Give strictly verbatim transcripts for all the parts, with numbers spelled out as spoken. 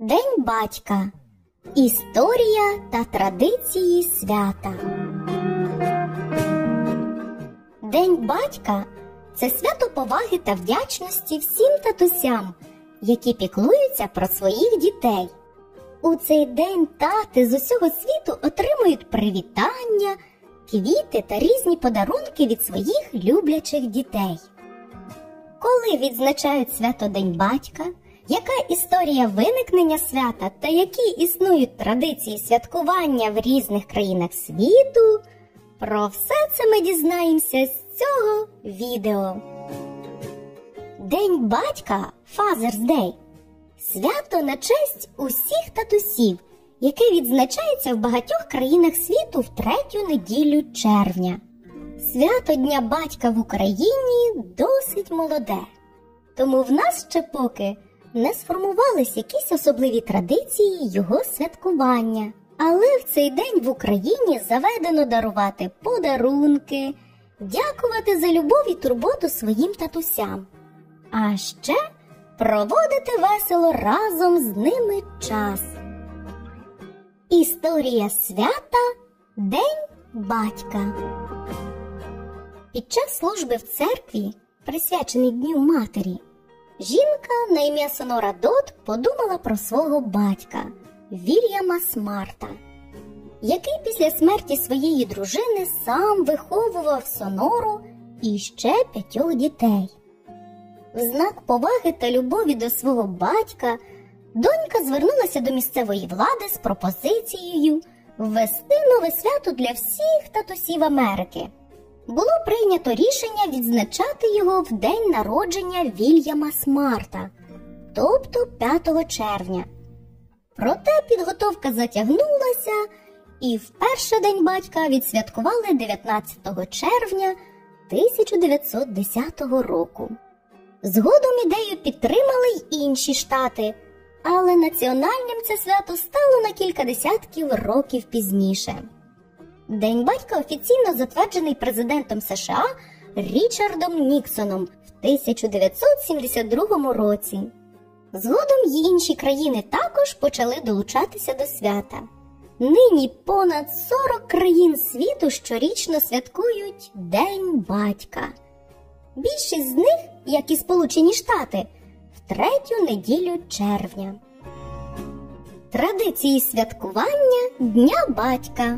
День батька. Історія та традиції свята. День батька – це свято поваги та вдячності всім татусям, які піклуються про своїх дітей. У цей день тати з усього світу отримують привітання, квіти та різні подарунки від своїх люблячих дітей. Коли відзначають свято День батька, яка історія виникнення свята та які існують традиції святкування в різних країнах світу, про все це ми дізнаємося з цього відео. День батька – Father's Day – свято на честь усіх татусів, яке відзначається в багатьох країнах світу в третю неділю червня. Свято Дня батька в Україні досить молоде, тому в нас ще поки не сформувались якісь особливі традиції його святкування. Але в цей день в Україні заведено дарувати подарунки, дякувати за любов і турботу своїм татусям, а ще проводити весело разом з ними час. Історія свята День батька. Під час служби в церкві, присвяченій Дню матері, жінка на ім'я Сонора Дот подумала про свого батька, Вільяма Смарта, який після смерті своєї дружини сам виховував Сонору і ще п'ятьох дітей. В знак поваги та любові до свого батька донька звернулася до місцевої влади з пропозицією ввести нове свято для всіх татусів Америки. Було прийнято рішення відзначати його в день народження Вільяма Смарта, тобто п'ятого червня. Проте підготовка затягнулася, і вперше День батька відсвяткували дев'ятнадцятого червня тисяча дев'ятсот десятого року. Згодом ідею підтримали й інші штати, але національним це свято стало на кілька десятків років пізніше. День батька офіційно затверджений президентом США Річардом Ніксоном в тисяча дев'ятсот сімдесят другому році. Згодом й інші країни також почали долучатися до свята. Нині понад сорок країн світу щорічно святкують День батька. Більшість з них, як і Сполучені Штати, в третю неділю червня. Традиції святкування Дня батька.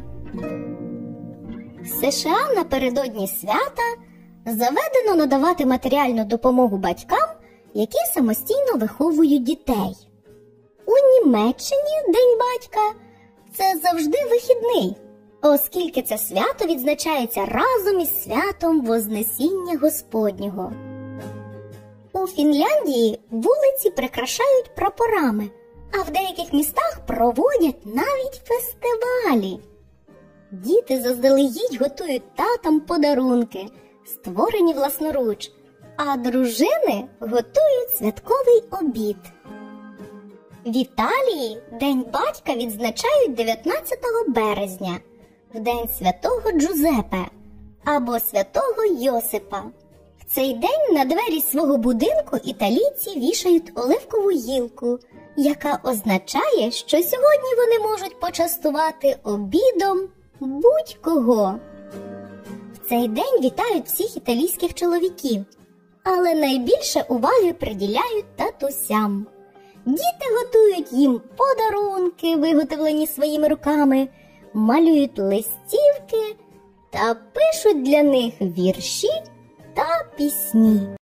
В США напередодні свята заведено надавати матеріальну допомогу батькам, які самостійно виховують дітей. У Німеччині День батька – це завжди вихідний, оскільки це свято відзначається разом із святом Вознесіння Господнього. У Фінляндії вулиці прикрашають прапорами, а в деяких містах проводять навіть фестивалі. Діти заздалегідь готують татам подарунки, створені власноруч, а дружини готують святковий обід. В Італії День батька відзначають дев'ятнадцятого березня, в день святого Джузеппе або святого Йосипа. В цей день на двері свого будинку італійці вішають оливкову гілку, яка означає, що сьогодні вони можуть почастувати обідом будь-кого. В цей день вітають всіх італійських чоловіків, але найбільше уваги приділяють татусям. Діти готують їм подарунки, виготовлені своїми руками, малюють листівки та пишуть для них вірші та пісні.